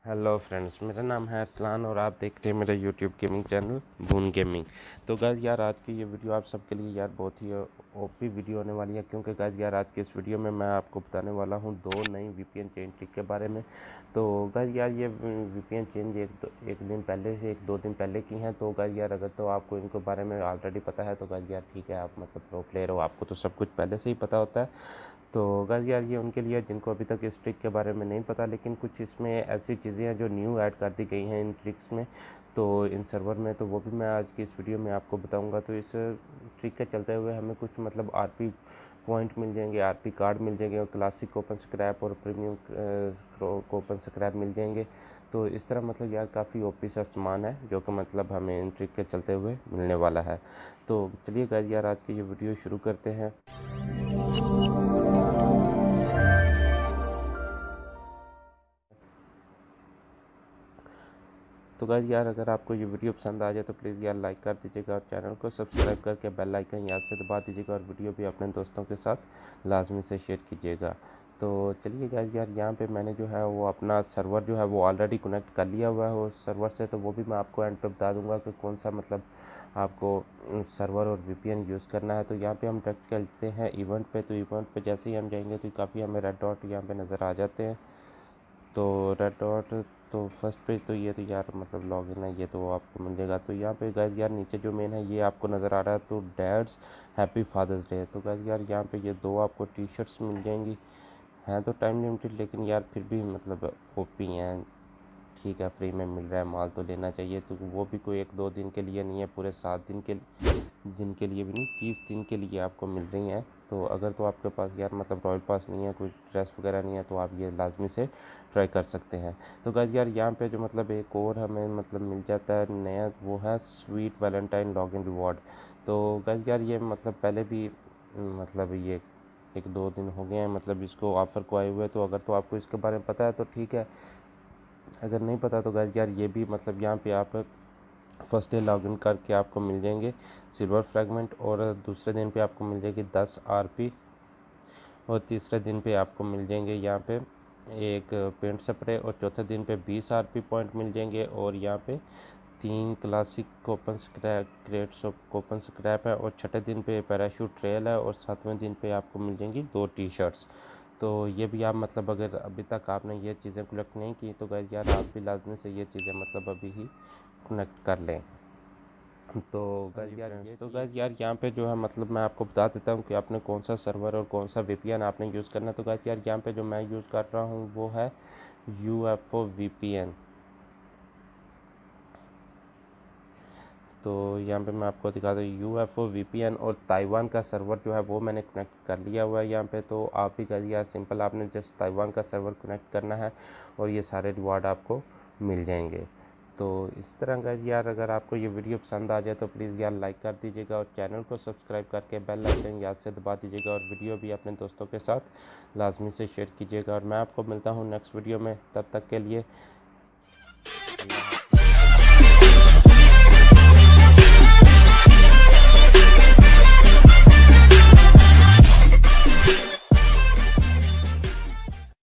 Hello friends, मेरा नाम है अरसलान और आप देख रहे हैं मेरा YouTube gaming channel Boon gaming. तो गाइस यार, आज की ये वीडियो आप सबके लिए यार बहुत ही ओपी वीडियो होने वाली है, क्योंकि गाइस यार आज के इस वीडियो में मैं आपको बताने वाला हूँ दो नई वीपीएन चेंज ट्रिक के बारे में। तो गाइस यार, ये वीपीएन चेंज एक दिन पहले से 1-2 दिन पहले की हैं। तो गाइस यार, अगर तो आपको इनके बारे में ऑलरेडी पता है तो गाइस यार ठीक है, आप मतलब प्रो प्लेयर हो, आपको तो सब कुछ पहले से ही पता होता है। तो गाइस यार, ये उनके लिए जिनको अभी तक इस ट्रिक के बारे में नहीं पता, लेकिन कुछ इसमें ऐसी चीज़ें हैं जो न्यू ऐड कर दी गई हैं इन ट्रिक्स में, तो इन सर्वर में, तो वो भी मैं आज की इस वीडियो में आपको बताऊंगा। तो इस ट्रिक के चलते हुए हमें कुछ मतलब आरपी पॉइंट मिल जाएंगे, आरपी कार्ड मिल जाएंगे, और क्लासिक ओपन स्क्रैप और प्रीमियम ओपन स्क्रैप मिल जाएंगे। तो इस तरह मतलब यार काफ़ी ओपी सा सामान है जो कि मतलब हमें इन ट्रिक के चलते हुए मिलने वाला है। तो चलिए गाइस यार, आज की ये वीडियो शुरू करते हैं। तो गाइस यार, अगर आपको ये वीडियो पसंद आ जाए तो प्लीज़ यार लाइक कर दीजिएगा और चैनल को सब्सक्राइब करके बेल आइकन याद से दबा दीजिएगा, और वीडियो भी अपने दोस्तों के साथ लाजमी से शेयर कीजिएगा। तो चलिए गाइस यार, यहाँ पे मैंने जो है वो अपना सर्वर जो है वो ऑलरेडी कनेक्ट कर लिया हुआ है उस सर्वर से, तो वो भी मैं आपको एंड पे बता दूंगा कि कौन सा मतलब आपको सर्वर और वीपीएन यूज़ करना है। तो यहाँ पे हम डायरेक्ट करते हैं इवेंट पे। तो इवेंट पे जैसे ही हम जाएंगे तो काफ़ी हमें रेड डॉट यहाँ पे नज़र आ जाते हैं। तो रेड डॉट, तो फर्स्ट पेज तो ये तो यार मतलब लॉगिन है, ये तो आपको मिल जाएगा। तो यहाँ पे गाइस यार नीचे जो मेन है ये आपको नज़र आ रहा है, तो डैड्स हैप्पी फादर्स डे। तो गाइस यार, यहाँ पे ये दो आपको टी शर्ट्स मिल जाएंगी। हैं तो टाइम लिमिटेड, लेकिन यार फिर भी मतलब ओपी हैं, ठीक है, फ्री में मिल रहा है माल तो लेना चाहिए। तो वो भी कोई 1-2 दिन के लिए नहीं है, पूरे 7 दिन के लिए भी नहीं, 30 दिन के लिए आपको मिल रही हैं। तो अगर तो आपके पास यार मतलब रॉयल पास नहीं है, कोई ड्रेस वगैरह नहीं है, तो आप ये लाजमी से ट्राई कर सकते हैं। तो गाइस यार, यहाँ पे जो मतलब एक और हमें मतलब मिल जाता है नया, वो है स्वीट वैलेंटाइन लॉगिन रिवॉर्ड। तो गाइस यार, ये मतलब पहले भी मतलब ये 1-2 दिन हो गए हैं मतलब इसको ऑफ़र को आए हुए। तो अगर तो आपको इसके बारे में पता है तो ठीक है, अगर नहीं पता तो गाइस यार, ये भी मतलब यहाँ पे आप फर्स्ट डे लॉगिन करके आपको मिल जाएंगे सिल्वर फ्रैगमेंट, और दूसरे दिन पे आपको मिल जाएगी 10 आरपी, और तीसरे दिन पे आपको मिल जाएंगे यहाँ पे एक पेंट स्प्रे, और चौथे दिन पे 20 आरपी पॉइंट मिल जाएंगे, और यहाँ पे 3 classic open scrap crates open scrap है, और छठे दिन पे पैराशूट ट्रेल है, और सातवें दिन पे आपको मिल जाएंगी 2 टी शर्ट्स। तो ये भी आप मतलब अगर अभी तक आपने ये चीज़ें कलेक्ट नहीं की तो गाइस यार, आप भी लाजमी से ये चीज़ें मतलब अभी ही कनेक्ट कर लें। तो हाँ गाइस जी यार फ्रेंड्स, तो गाइस यार, यहाँ पे जो है मतलब मैं आपको बता देता हूँ कि आपने कौन सा सर्वर और कौन सा वीपीएन आपने यूज़ करना है। तो गाइस यार, यहाँ पे जो मैं यूज़ कर रहा हूँ वो है यूएफओ वीपीएन। तो यहाँ पे मैं आपको दिखा दूँ यूएफओ वीपीएन, और ताइवान का सर्वर जो है वो मैंने कनेक्ट कर लिया हुआ है यहाँ पे। तो आप भी गाइस यार, सिंपल आपने जस्ट ताइवान का सर्वर कनेक्ट करना है और ये सारे रिवार्ड आपको मिल जाएंगे। तो इस तरह गाइस यार, अगर आपको ये वीडियो पसंद आ जाए तो प्लीज़ यार लाइक कर दीजिएगा, और चैनल को सब्सक्राइब करके बेल आइकन याद से दबा दीजिएगा, और वीडियो भी अपने दोस्तों के साथ लाजमी से शेयर कीजिएगा। और मैं आपको मिलता हूँ नेक्स्ट वीडियो में, तब तक के लिए